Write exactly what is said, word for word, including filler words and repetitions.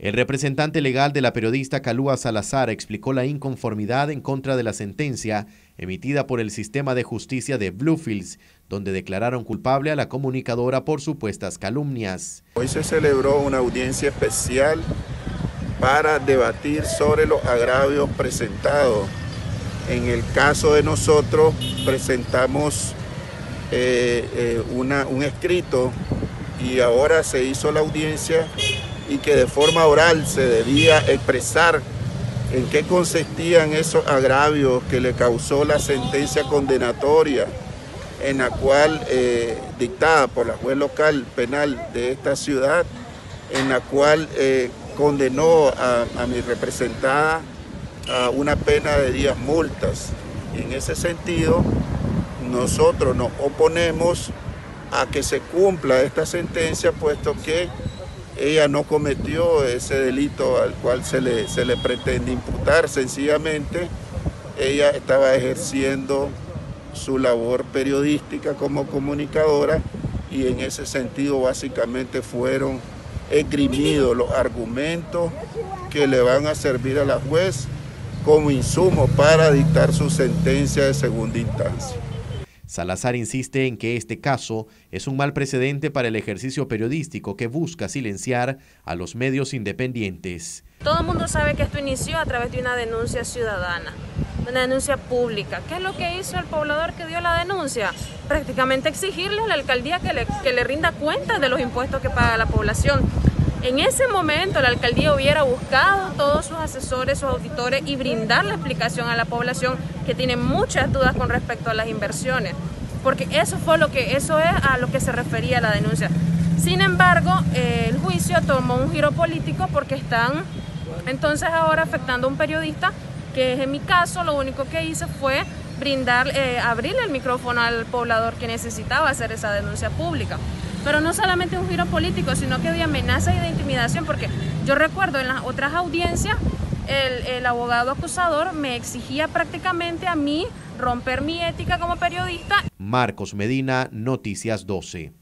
El representante legal de la periodista Kalua Salazar explicó la inconformidad en contra de la sentencia emitida por el sistema de justicia de Bluefields, donde declararon culpable a la comunicadora por supuestas calumnias. Hoy se celebró una audiencia especial para debatir sobre los agravios presentados. En el caso de nosotros presentamos eh, eh, una, un escrito y ahora se hizo la audiencia y que de forma oral se debía expresar en qué consistían esos agravios que le causó la sentencia condenatoria en la cual, eh, dictada por la juez local penal de esta ciudad, en la cual eh, condenó a, a mi representada a una pena de diez multas. Y en ese sentido, nosotros nos oponemos a que se cumpla esta sentencia, puesto que ella no cometió ese delito al cual se le, se le pretende imputar. Sencillamente, ella estaba ejerciendo su labor periodística como comunicadora y en ese sentido básicamente fueron esgrimidos los argumentos que le van a servir a la juez como insumo para dictar su sentencia de segunda instancia. Salazar insiste en que este caso es un mal precedente para el ejercicio periodístico que busca silenciar a los medios independientes. Todo el mundo sabe que esto inició a través de una denuncia ciudadana, una denuncia pública. ¿Qué es lo que hizo el poblador que dio la denuncia? Prácticamente exigirle a la alcaldía que le, que le rinda cuentas de los impuestos que paga la población. En ese momento la alcaldía hubiera buscado a todos sus asesores, sus auditores y brindar la explicación a la población que tiene muchas dudas con respecto a las inversiones, porque eso fue lo que eso es a lo que se refería la denuncia. Sin embargo, eh, el juicio tomó un giro político porque están entonces ahora afectando a un periodista, que es en mi caso lo único que hice fue brindar, eh, abrirle el micrófono al poblador que necesitaba hacer esa denuncia pública. Pero no solamente un giro político, sino que de amenaza y de intimidación, porque yo recuerdo en las otras audiencias, el, el abogado acusador me exigía prácticamente a mí romper mi ética como periodista. Marcos Medina, Noticias doce.